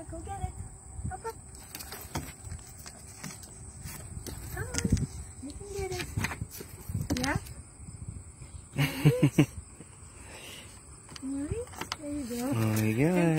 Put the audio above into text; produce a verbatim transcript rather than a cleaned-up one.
Go get it. Up, up. Come on. You can get it. Yeah? Nice. Nice. There you go. Oh my God.